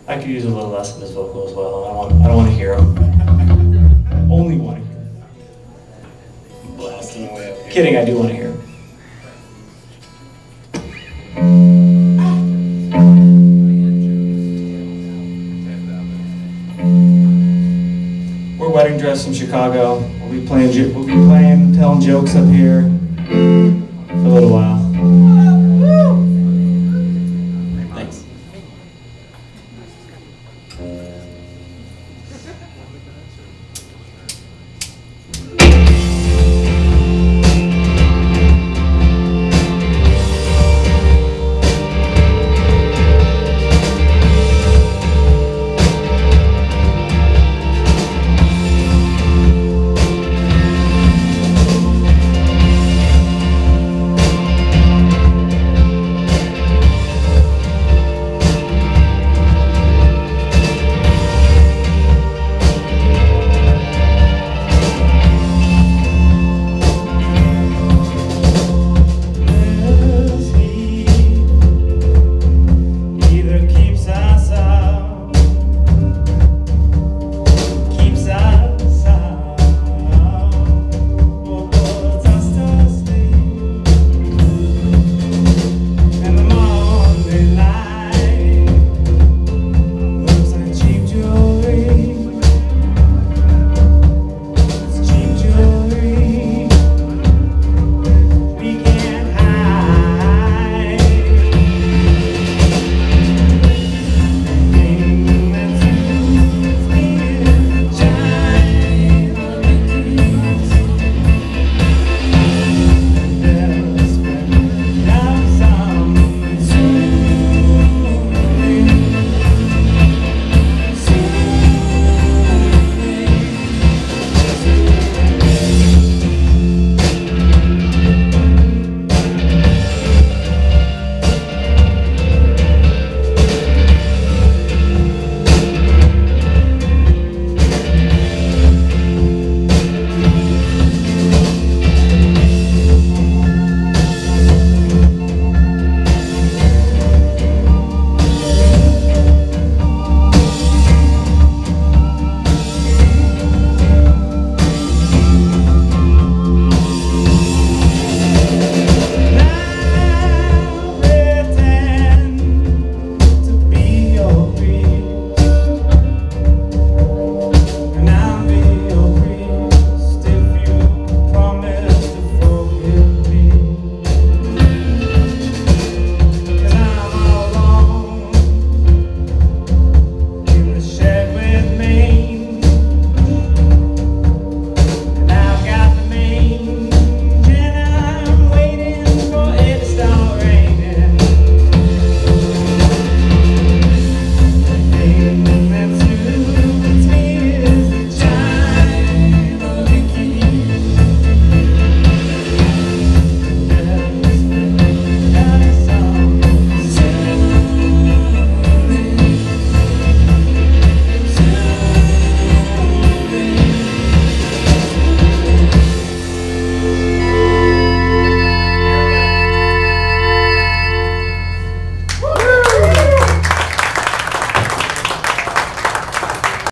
I could use a little less of his vocal as well. I don't want to hear him. Only want to hear him. Blasting away. Okay. Kidding, I do want to hear him. We're Wedding Dress in Chicago. We'll be playing, telling jokes up here.